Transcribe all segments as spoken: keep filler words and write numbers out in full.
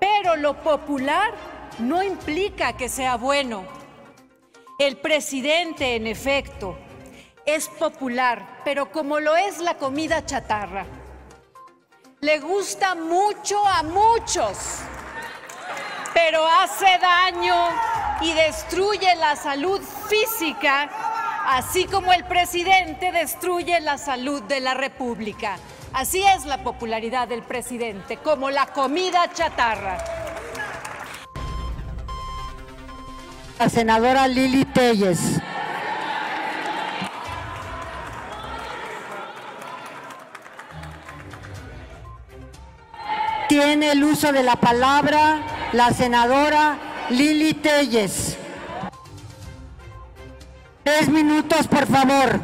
Pero lo popular no implica que sea bueno. El presidente, en efecto, es popular, pero como lo es la comida chatarra, le gusta mucho a muchos, pero hace daño y destruye la salud física, así como el presidente destruye la salud de la República. Así es la popularidad del presidente, como la comida chatarra. La senadora Lili Téllez. Tiene el uso de la palabra la senadora Lili Téllez. Tres minutos, por favor.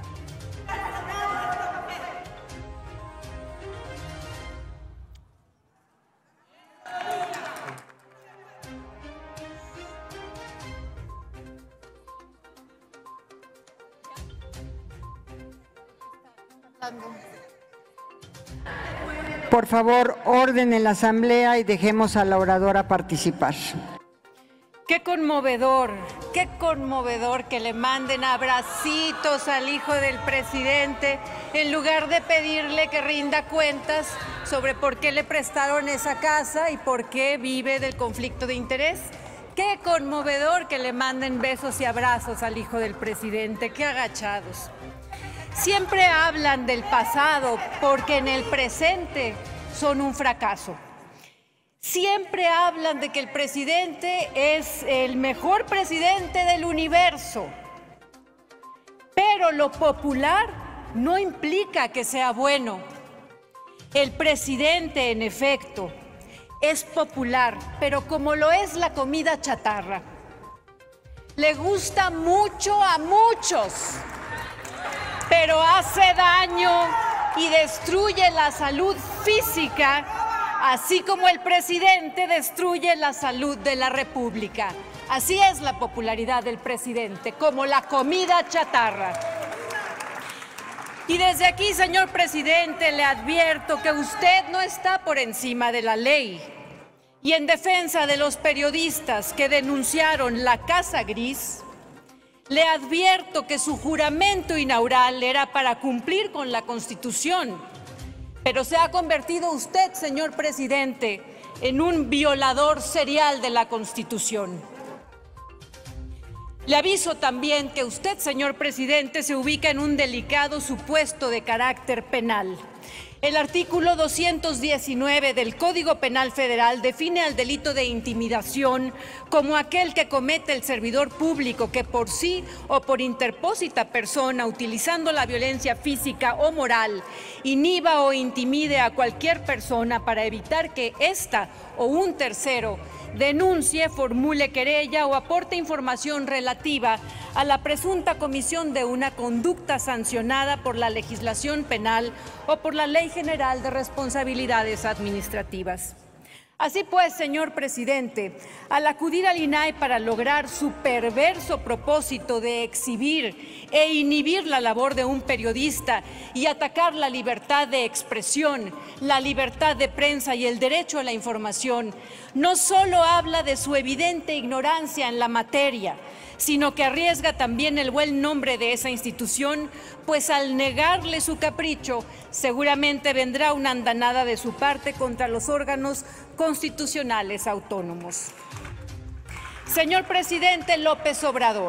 Por favor, orden en la asamblea y dejemos a la oradora participar. Qué conmovedor, qué conmovedor que le manden abracitos al hijo del presidente en lugar de pedirle que rinda cuentas sobre por qué le prestaron esa casa y por qué vive del conflicto de interés. Qué conmovedor que le manden besos y abrazos al hijo del presidente, qué agachados. Siempre hablan del pasado porque en el presente son un fracaso. Siempre hablan de que el presidente es el mejor presidente del universo. Pero lo popular no implica que sea bueno. El presidente, en efecto, es popular, pero como lo es la comida chatarra, le gusta mucho a muchos, pero hace daño y destruye la salud física, así como el presidente destruye la salud de la República. Así es la popularidad del presidente, como la comida chatarra. Y desde aquí, señor presidente, le advierto que usted no está por encima de la ley. Y en defensa de los periodistas que denunciaron la Casa Gris, le advierto que su juramento inaugural era para cumplir con la Constitución, pero se ha convertido usted, señor presidente, en un violador serial de la Constitución. Le aviso también que usted, señor presidente, se ubica en un delicado supuesto de carácter penal. El artículo doscientos diecinueve del Código Penal Federal define al delito de intimidación como aquel que comete el servidor público que por sí o por interpósita persona, utilizando la violencia física o moral, inhiba o intimide a cualquier persona para evitar que ésta o un tercero denuncie, formule querella o aporte información relativa a la presunta comisión de una conducta sancionada por la legislación penal o por la Ley General de Responsabilidades Administrativas. Así pues, señor presidente, al acudir al I N A I para lograr su perverso propósito de exhibir e inhibir la labor de un periodista y atacar la libertad de expresión, la libertad de prensa y el derecho a la información, no solo habla de su evidente ignorancia en la materia, sino que arriesga también el buen nombre de esa institución, pues al negarle su capricho, seguramente vendrá una andanada de su parte contra los órganos constitucionales autónomos. Señor presidente López Obrador,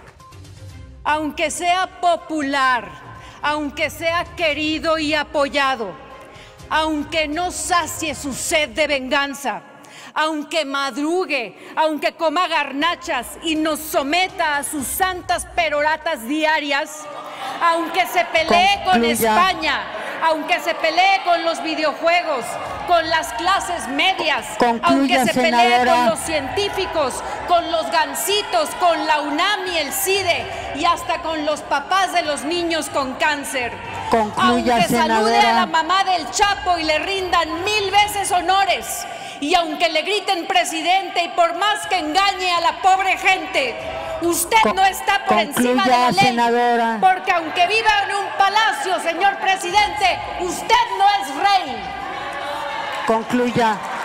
aunque sea popular, aunque sea querido y apoyado, aunque no sacie su sed de venganza, aunque madrugue, aunque coma garnachas y nos someta a sus santas peroratas diarias, aunque se pelee con España, aunque se pelee con los videojuegos, con las clases medias, aunque se pelee con los científicos, con los gancitos, con la UNAM y el CIDE y hasta con los papás de los niños con cáncer. Concluya, aunque senadora. salude a la mamá del Chapo y le rindan mil veces honores. Y aunque le griten presidente y por más que engañe a la pobre gente, usted Con, no está por encima de la ley. Senadora. Porque aunque viva en un palacio, señor presidente, usted no es rey. Concluya.